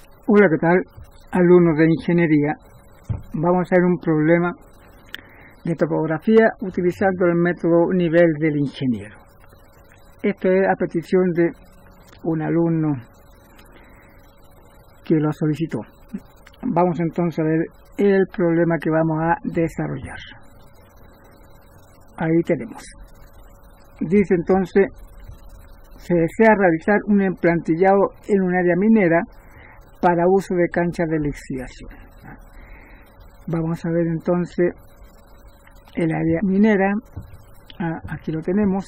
Hola, ¿qué tal? Alumnos de ingeniería. Vamos a hacer un problema de topografía utilizando el método nivel del ingeniero. Esto es a petición de un alumno que lo solicitó. Vamos entonces a ver el problema que vamos a desarrollar. Ahí tenemos. Dice entonces, se desea realizar un emplantillado en un área minera para uso de canchas de lixiviación. Vamos a ver entonces el área minera. Aquí lo tenemos.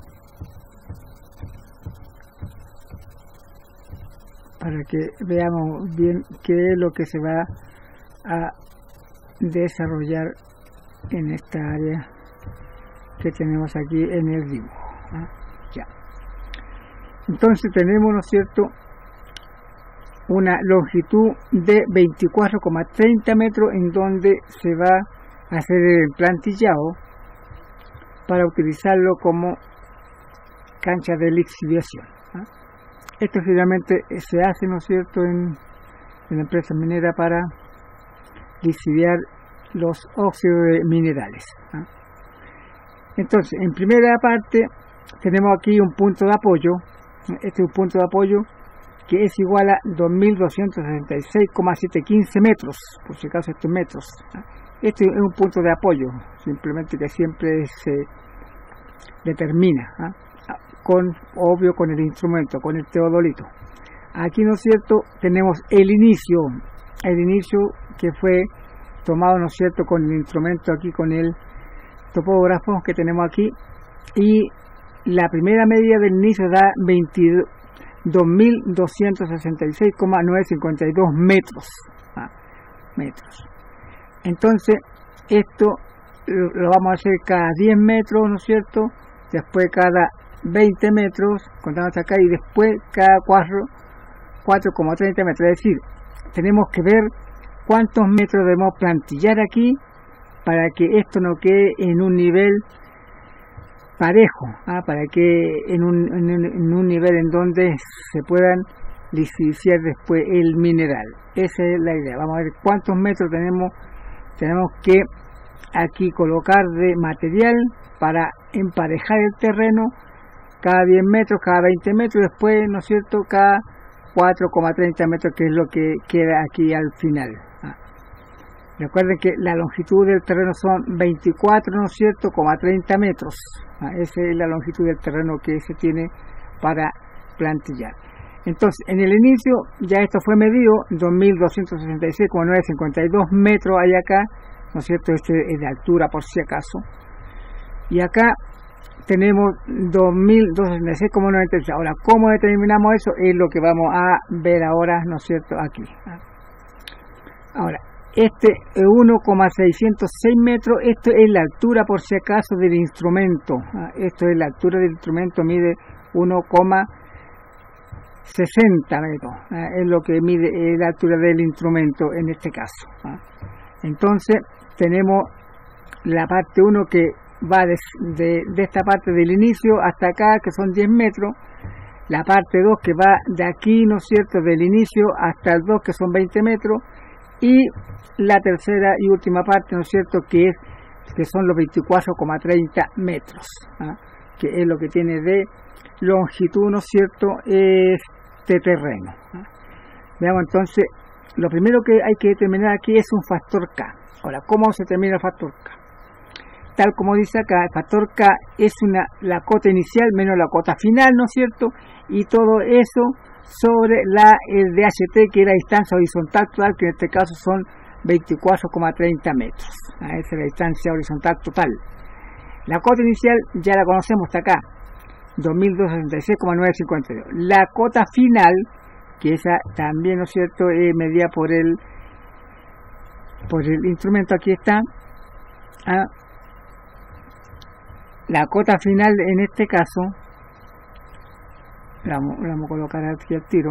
Para que veamos bien qué es lo que se va a desarrollar en esta área que tenemos aquí en el dibujo. Ya. Entonces tenemos, ¿no es cierto?, una longitud de 24,30 metros en donde se va a hacer el emplantillado para utilizarlo como cancha de lixiviación. Esto finalmente se hace, ¿no es cierto?, en la empresa minera para lixiviar los óxidos de minerales. Entonces, en primera parte tenemos aquí un punto de apoyo. Este es un punto de apoyo que es igual a 2.266,715 metros, por si acaso estos metros. Este es un punto de apoyo, simplemente que siempre se determina, obvio con el instrumento, con el teodolito. Aquí, ¿no es cierto?, tenemos el inicio que fue tomado, ¿no es cierto?, con el instrumento aquí, con el topógrafo que tenemos aquí, y la primera medida del inicio da 22.266,952 metros. Entonces, esto lo vamos a hacer cada 10 metros, ¿no es cierto?, después cada 20 metros, contamos acá, y después cada 4,30 metros. Es decir, tenemos que ver cuántos metros debemos plantillar aquí para que esto no quede en un nivel parejo, para que en un nivel en donde se puedan lixiviar después el mineral. Esa es la idea. Vamos a ver cuántos metros tenemos que aquí colocar de material para emparejar el terreno, cada 10 metros, cada 20 metros, después, ¿no es cierto?, cada 4,30 metros, que es lo que queda aquí al final. Recuerden que la longitud del terreno son 24, ¿no es cierto?, 30 metros. Esa es la longitud del terreno que se tiene para plantillar. Entonces, en el inicio, ya esto fue medido, 2.266,952 metros hay acá, ¿no es cierto?, este es de altura por si acaso. Y acá tenemos 2.266,93. Ahora, ¿cómo determinamos eso? Es lo que vamos a ver ahora, ¿no es cierto?, aquí. Ahora, este 1,606 metros, esto es la altura por si acaso del instrumento. Esto es la altura del instrumento, mide 1,60 metros. Es lo que mide la altura del instrumento en este caso. Entonces, tenemos la parte 1 que va de esta parte del inicio hasta acá, que son 10 metros. La parte 2 que va de aquí, ¿no es cierto?, del inicio hasta el 2, que son 20 metros. Y la tercera y última parte, ¿no es cierto?, que son los 24,30 metros, que es lo que tiene de longitud, ¿no es cierto?, este terreno. Veamos entonces, lo primero que hay que determinar aquí es un factor K. Ahora, ¿cómo se determina el factor K? Tal como dice acá, el factor K es la cota inicial menos la cota final, ¿no es cierto?, y todo eso sobre el DHT, que es la distancia horizontal total, que en este caso son 24,30 metros. Esa es la distancia horizontal total. La cota inicial ya la conocemos hasta acá, 2.266,952. La cota final, que esa también, ¿no es cierto?, es medida por el instrumento, aquí está. La cota final en este caso, la vamos a colocar aquí al tiro.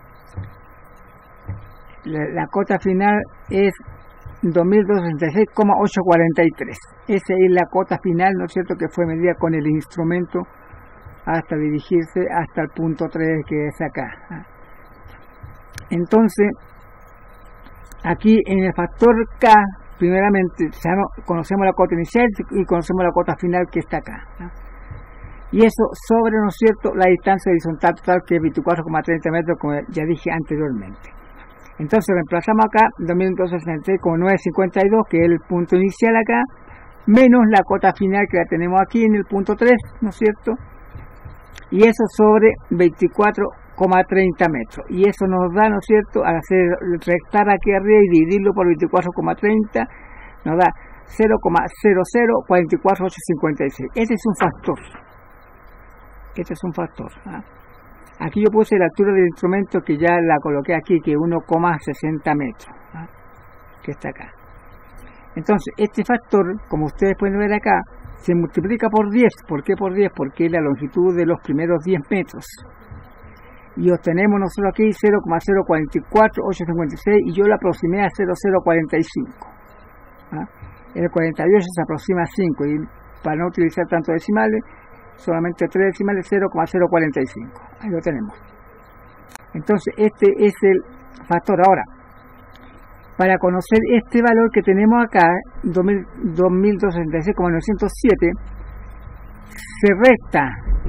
La cota final es 2.266,843. Esa es la cota final, ¿no es cierto?, que fue medida con el instrumento hasta dirigirse hasta el punto 3, que es acá. Entonces, aquí en el factor K, primeramente, conocemos la cota inicial y conocemos la cota final que está acá, ¿no? Y eso sobre, ¿no es cierto?, la distancia horizontal total, que es 24,30 metros, como ya dije anteriormente. Entonces reemplazamos acá 2266 como 952, que es el punto inicial acá, menos la cota final que la tenemos aquí en el punto 3, ¿no es cierto? Y eso sobre 24,30 metros. Y eso nos da, ¿no es cierto?, al hacer restar aquí arriba y dividirlo por 24,30, nos da 0,0044856. Este es un factor. Este es un factor, ¿ah? Aquí yo puse la altura del instrumento, que ya la coloqué aquí, que es 1,60 metros, ¿ah?, que está acá. Entonces, este factor, como ustedes pueden ver acá, se multiplica por 10. ¿Por qué por 10? Porque es la longitud de los primeros 10 metros. Y obtenemos nosotros aquí 0,044856, y yo lo aproximé a 0,045. ¿Ah? El 48 se aproxima a 5, y para no utilizar tantos decimales, solamente 3 decimales, 0,045. Ahí lo tenemos. Entonces, este es el factor. Ahora, para conocer este valor que tenemos acá, 2266,907, se resta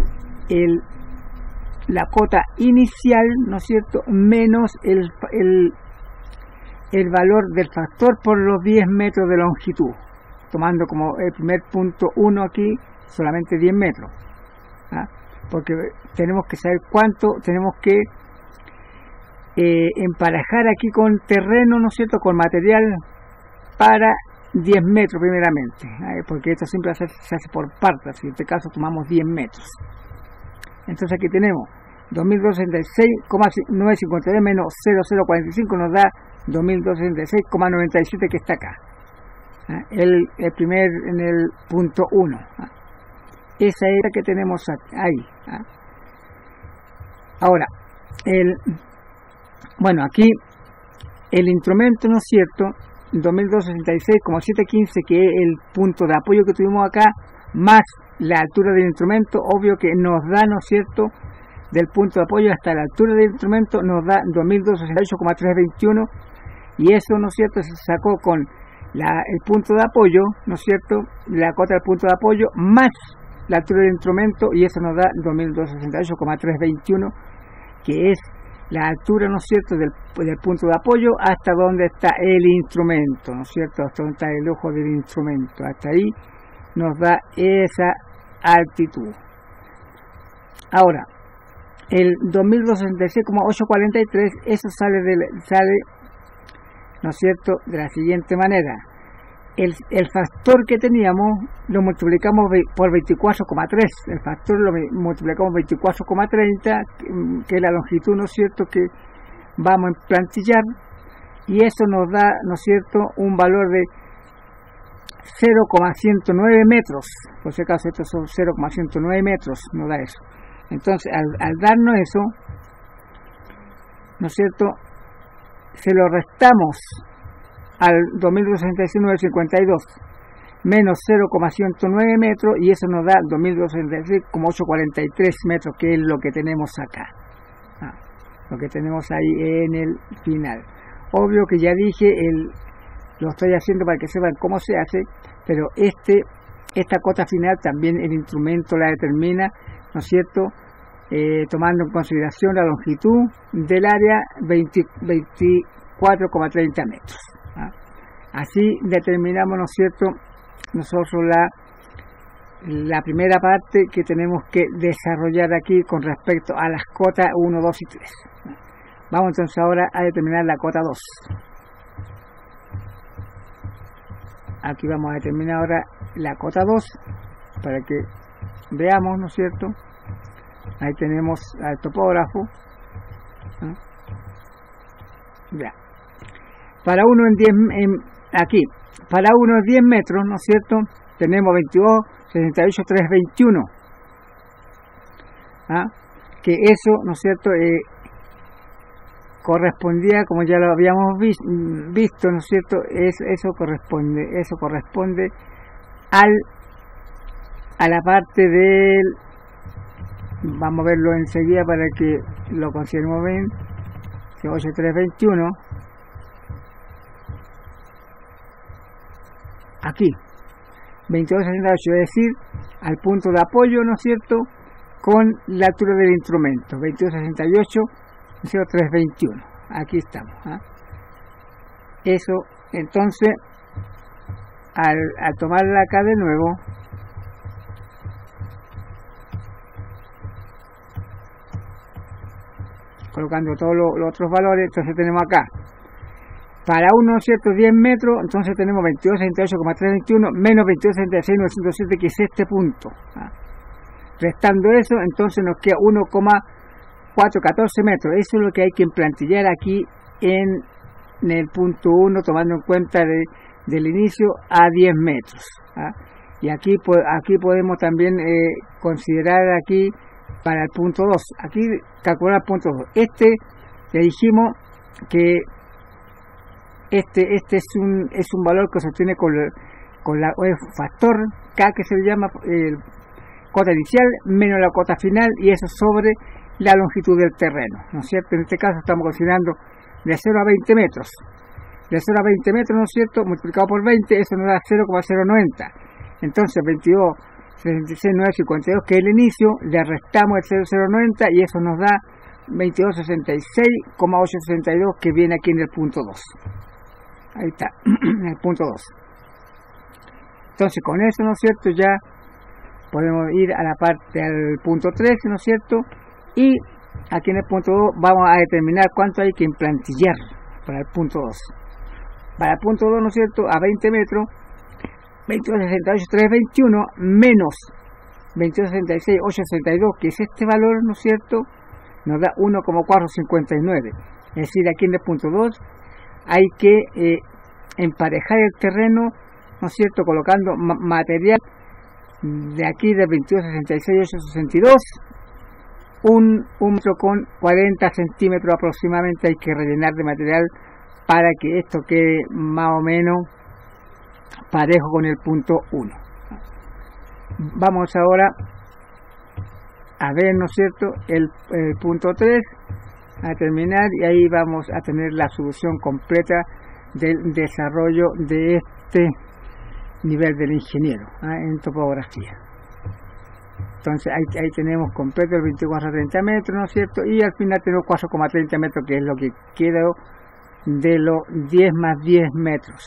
la cota inicial, ¿no es cierto?, menos el valor del factor por los 10 metros de longitud, tomando como el primer punto 1 aquí solamente 10 metros, ¿ah? Porque tenemos que saber cuánto tenemos que emparejar aquí con terreno, ¿no es cierto?, con material para 10 metros primeramente, ¿ah? Porque esto siempre se hace por partes, y en este caso tomamos 10 metros. Entonces aquí tenemos 2266,952 menos 0,045 nos da 2266,97, que está acá, ¿ah? El primer en el punto 1, ¿ah? Esa es la que tenemos ahí, ¿ah? Ahora, bueno, aquí el instrumento, ¿no es cierto?, 2266,715, que es el punto de apoyo que tuvimos acá, más la altura del instrumento, obvio que nos da, ¿no es cierto?, del punto de apoyo hasta la altura del instrumento, nos da 2268,321, y eso, ¿no es cierto?, se sacó con el punto de apoyo, ¿no es cierto?, la cota del punto de apoyo, más la altura del instrumento, y eso nos da 2268,321, que es la altura, ¿no es cierto?, del punto de apoyo hasta donde está el instrumento, ¿no es cierto?, hasta donde está el ojo del instrumento, hasta ahí nos da esa altitud. Ahora, el 2266,843, eso sale, ¿no es cierto?, de la siguiente manera. El factor que teníamos lo multiplicamos por 24,3, el factor lo multiplicamos 24,30, que es la longitud, ¿no es cierto?, que vamos a plantillar, y eso nos da, ¿no es cierto?, un valor de 0,109 metros, por si acaso estos son 0,109 metros, nos da eso. Entonces, al darnos eso, ¿no es cierto?, se lo restamos al 2266,952 menos 0,109 metros, y eso nos da 2266,843 metros, que es lo que tenemos acá, lo que tenemos ahí en el final. Obvio que ya dije, lo estoy haciendo para que sepan cómo se hace, pero esta cota final también el instrumento la determina, ¿no es cierto?, tomando en consideración la longitud del área, 24,30 metros. Así determinamos, ¿no es cierto?, nosotros la primera parte que tenemos que desarrollar aquí con respecto a las cotas 1, 2 y 3. Vamos entonces ahora a determinar la cota 2. Aquí vamos a determinar ahora la cota 2 para que veamos, ¿no es cierto? Ahí tenemos al topógrafo, ¿no? Ya. Para uno aquí, para uno en 10 metros, ¿no es cierto?, tenemos 22,68,321, que eso, ¿no es cierto?, correspondía, como ya lo habíamos visto, ¿no es cierto?, eso corresponde a la parte del, vamos a verlo enseguida para que lo consideremos bien, 28321, aquí 2268, es decir, al punto de apoyo, ¿no es cierto?, con la altura del instrumento, 2268, 0321, aquí estamos. Eso, entonces, al tomarla acá de nuevo, colocando todos los otros valores, entonces tenemos acá, para uno, ¿cierto?, 10 metros, entonces tenemos 2268,321 menos 2266,907, que es este punto. Restando eso, entonces nos queda 1,414 metros. Eso es lo que hay que emplantillar aquí en el punto 1, tomando en cuenta del inicio a 10 metros. Y aquí podemos también considerar aquí para el punto 2. Aquí calcular el punto 2. Le dijimos que este es un valor que se obtiene con el factor K, que se le llama cota inicial menos la cota final, y eso sobre la longitud del terreno, ¿no es cierto? En este caso estamos considerando de 0 a 20 metros. De 0 a 20 metros, ¿no es cierto?, multiplicado por 20, eso nos da 0,090. Entonces 22,66,952, que es el inicio, le restamos el 0,090 y eso nos da 22,66,862, que viene aquí en el punto 2. Ahí está, en el punto 2. Entonces con eso, ¿no es cierto?, ya podemos ir a la parte al punto 3, ¿no es cierto? Y aquí en el punto 2 vamos a determinar cuánto hay que emplantillar para el punto 2. Para el punto 2, ¿no es cierto?, a 20 metros, 22,68,321 menos 22,66,862, que es este valor, ¿no es cierto?, nos da 1,459. Es decir, aquí en el punto 2 hay que emparejar el terreno, ¿no es cierto?, colocando material de aquí de 22,66,862, un metro con 40 centímetros aproximadamente hay que rellenar de material para que esto quede más o menos parejo con el punto 1. Vamos ahora a ver, ¿no es cierto?, el punto 3, a terminar, y ahí vamos a tener la solución completa del desarrollo de este nivel del ingeniero en topografía. Entonces ahí tenemos completo el 24,30 metros, ¿no es cierto?, y al final tenemos 4,30 metros, que es lo que quedó de los 10 más 10 metros.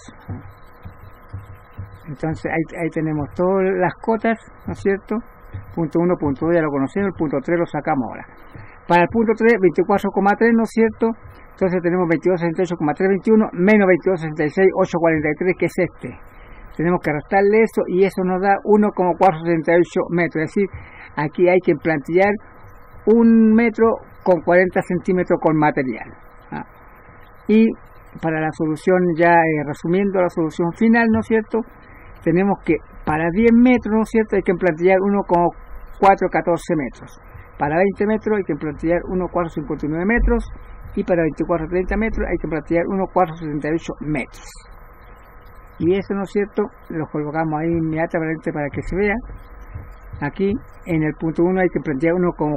Entonces ahí tenemos todas las cotas, ¿no es cierto? Punto 1, punto 2 ya lo conocemos, el punto 3 lo sacamos ahora. Para el punto 3, 24,3, ¿no es cierto? Entonces tenemos 22,68,321 menos 22,66,843, que es este. Tenemos que restarle eso y eso nos da 1,468 metros. Es decir, aquí hay que emplantillar 1 metro con 40 centímetros con material. Y para la solución, ya resumiendo la solución final, ¿no es cierto?, tenemos que para 10 metros, ¿no es cierto?, hay que emplantillar 1,414 metros. Para 20 metros hay que emplantillar 1,459 metros. Y para 24,30 metros hay que emplantillar 1,478 metros. Y eso, ¿no es cierto?, lo colocamos ahí inmediatamente para que se vea. Aquí en el punto 1 hay que emplantillar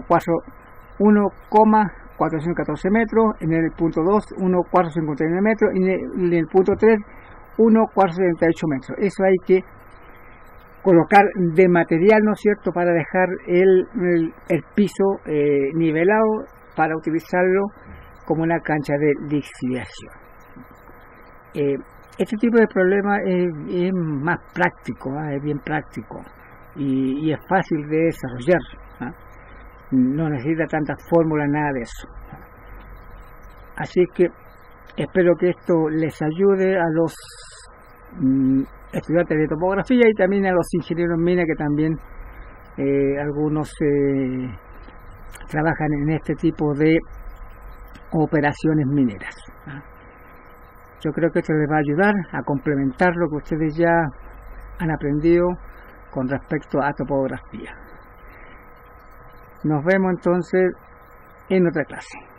1,414 metros. En el punto 2, 1,459 metros. Y en el punto 3, 1,478 metros. Eso hay que colocar de material, ¿no es cierto?, para dejar el piso nivelado, para utilizarlo como una cancha de lixiviación. Este tipo de problema es más práctico, es bien práctico y es fácil de desarrollar. No necesita tantas fórmulas, nada de eso. Así que espero que esto les ayude a los estudiantes de topografía y también a los ingenieros en mina, que también algunos trabajan en este tipo de operaciones mineras. Yo creo que esto les va a ayudar a complementar lo que ustedes ya han aprendido con respecto a topografía. Nos vemos entonces en otra clase.